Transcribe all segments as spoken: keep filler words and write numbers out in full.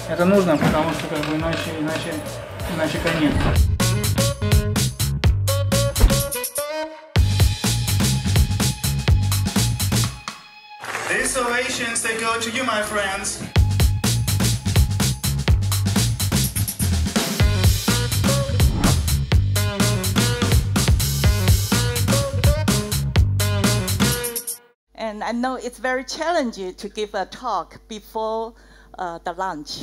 Это нужно, потому что как бы иначе, иначе, иначе конец. These ovations, they go to you, my friends. And I know it's very challenging to give a talk before uh, the lunch.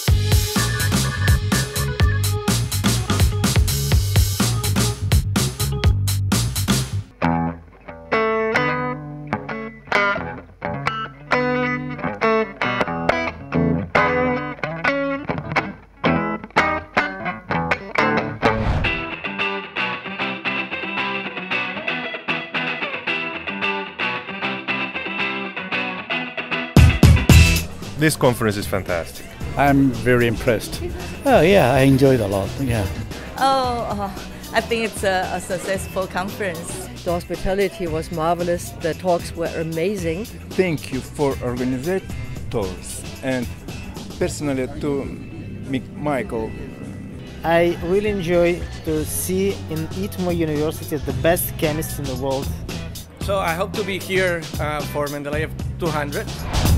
This conference is fantastic. I'm very impressed. Oh yeah, I enjoyed a lot, yeah. Oh, uh, I think it's a, a successful conference. The hospitality was marvelous, the talks were amazing. Thank you for organizers and personally to Michael. I really enjoy to see in I T M O University the best chemists in the world. So I hope to be here uh, for Mendeleev two hundred.